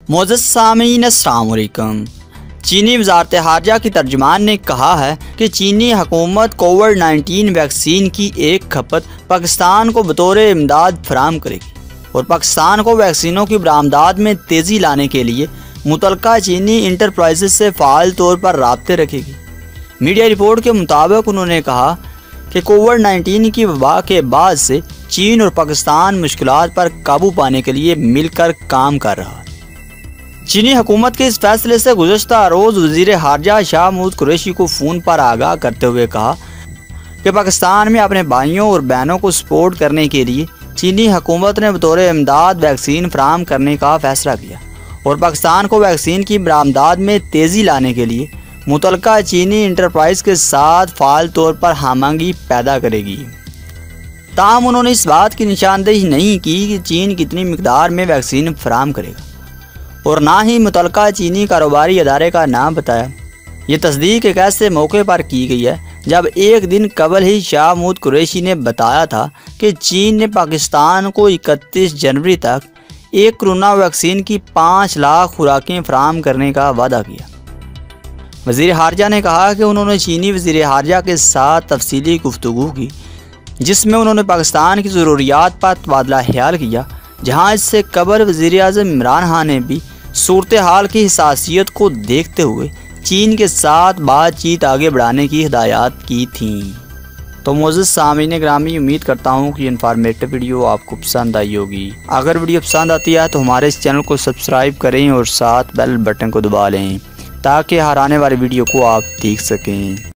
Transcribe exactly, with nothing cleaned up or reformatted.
मोअज़्ज़ज़ सामीन अस्सलाम वालेकुम। चीनी वज़ारत हारजा की तर्जुमान ने कहा है कि चीनी हुकूमत कोविड नाइन्टीन वैक्सीन की एक खपत पाकिस्तान को बतौर इमदाद फराहम करेगी और पाकिस्तान को वैक्सीनों की बरामदात में तेज़ी लाने के लिए मुतल्लिका चीनी इंटरप्राइजेज से फ़ाल तौर पर राब्ते रखेगी। मीडिया रिपोर्ट के मुताबिक उन्होंने कहा कि कोविड नाइन्टीन की वबा के बाद से चीन और पाकिस्तान मुश्किलात पर काबू पाने के लिए मिलकर काम कर रहा है। चीनी हुकूमत के इस फैसले से गुज़श्ता रोज़ वज़ीर हारजा शाह महमूद कुरैशी को फ़ोन पर आगाह करते हुए कहा कि पाकिस्तान में अपने भाइयों और बहनों को सपोर्ट करने के लिए चीनी हुकूमत ने बतौर इमदाद वैक्सीन फराहम करने का फ़ैसला किया और पाकिस्तान को वैक्सीन की बरामदात में तेज़ी लाने के लिए मुतल्लिका चीनी इंटरप्राइज़ के साथ फ़ाल तौर पर हमआहंगी पैदा करेगी। ताहम उन्होंने इस बात की निशानदेही नहीं की कि चीन कितनी मिकदार में वैक्सीन फराहम करेगा और ना ही मुतल्लिका चीनी कारोबारी अदारे का नाम बताया। ये तस्दीक एक ऐसे मौके पर की गई है जब एक दिन कबल ही शाह महमूद कुरैशी ने बताया था कि चीन ने पाकिस्तान को इकतीस जनवरी तक एक कोरोना वैक्सीन की पाँच लाख खुराकें फराहम करने का वादा किया। वज़ीर हारजा ने कहा कि उन्होंने चीनी वज़ीर हारजा के साथ तफसीली गुफ्तगू की जिसमें उन्होंने पाकिस्तान की ज़रूरियात पर तबादला ख्याल किया, जहाँ इससे कबल वज़ीर आज़म इमरान खान ने भी सूरत हाल की हसासियत को देखते हुए चीन के साथ बातचीत आगे बढ़ाने की हिदायत की थी। तो मोअज़्ज़ज़ सामीन ग्रामी, उम्मीद करता हूँ कि इन्फॉर्मेटिव वीडियो आपको पसंद आई होगी। अगर वीडियो पसंद आती है तो हमारे इस चैनल को सब्सक्राइब करें और साथ बेल बटन को दबा लें ताकि हर आने वाली वीडियो को आप देख सकें।